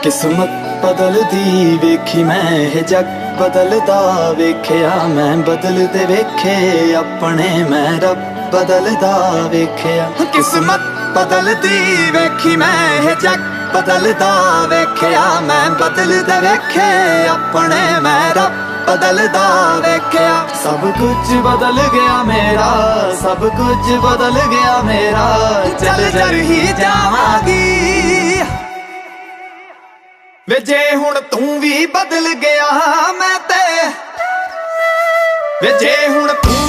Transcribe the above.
किस्मत बदलदी वेखी मैं है जग बदलदा वेख्या मैं बदलदे वेखे अपने मैं रब बदलदा वेख्या। किस्मत बदलदी वेखी मैं है जग बदलदा वेख्या मैं बदलदे वेखे अपने मैं रब बदलदा वेख्या। सब कुछ बदल गया मेरा, सब कुछ बदल गया मेरा, चल जर ही जावांगी वे जे हुण तू भी बदल गया मैं ते वे जे हुण तू